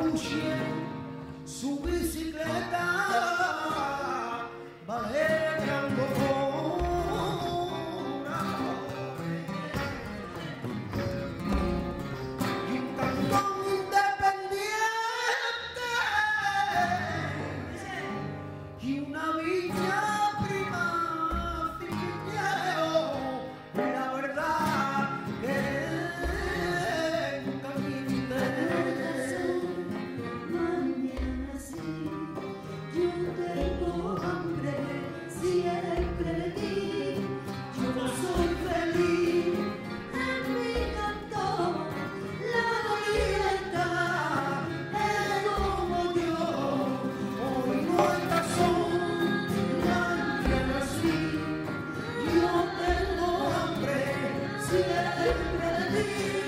huye su bicicleta, va echando una y un cantón independiente y una villa prima finquero, la verdad que nunca viste. Mañana sí, yo tengo hambre, siempre de ti, yo no soy feliz en mi cantón, la grieta Es como yo, hoy no hay razón, mañana sí, yo tengo hambre siempre de ti.